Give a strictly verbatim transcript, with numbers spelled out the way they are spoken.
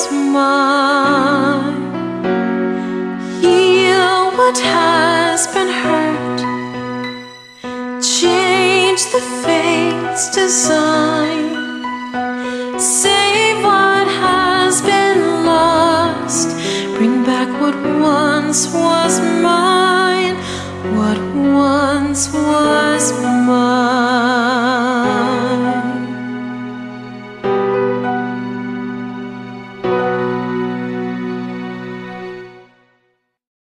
mine. Heal what has been hurt, change the fate's design, save what has been lost, bring back what once was mine, what once was mine.